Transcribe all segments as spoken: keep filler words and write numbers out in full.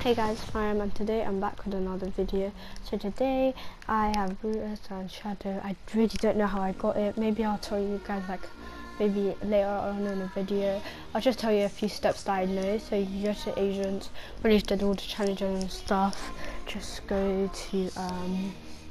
Hey guys, Fire and today I'm back with another video. So today I have Brutus and Shadow. I really don't know how I got it. Maybe I'll tell you guys like maybe later on in a video. I'll just tell you a few steps that I know. So you go to agents, when you've done all the challenges and stuff, just go to um,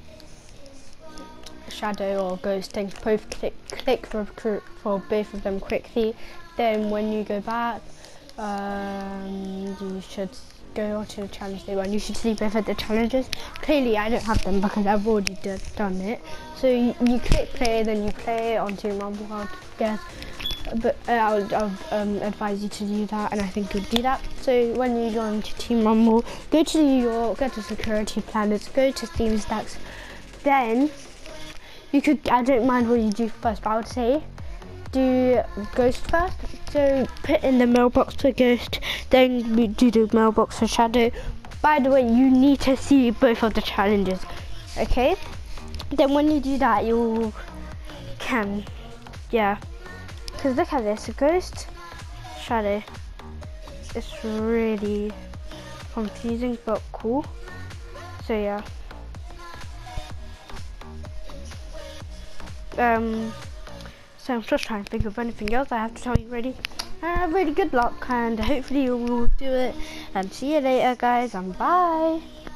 Shadow or Ghost and both click click for recruit for both of them quickly. Then when you go back, um, you should go on to the challenge day one. You should see both of the challenges. Clearly I don't have them because I've already did, done it. So you, you click play, then you play on Team Rumble, I guess. But uh, I would I'll, um, advise you to do that, and I think you'll do that. So when you go on to Team Rumble, go to New York, go to Security Planets, go to Steam Stacks. Then you could, I don't mind what you do first, but I would say do Ghost first. So put in the mailbox for Ghost, then we do the mailbox for Shadow. By the way, you need to see both of the challenges, okay? Then when you do that, you can, yeah. Because look at this, Ghost, Shadow. It's really confusing but cool. So yeah. Um. So I'm just trying to think of anything else I have to tell you really. Uh, really good luck, and hopefully you will do it. And see you later guys, and bye.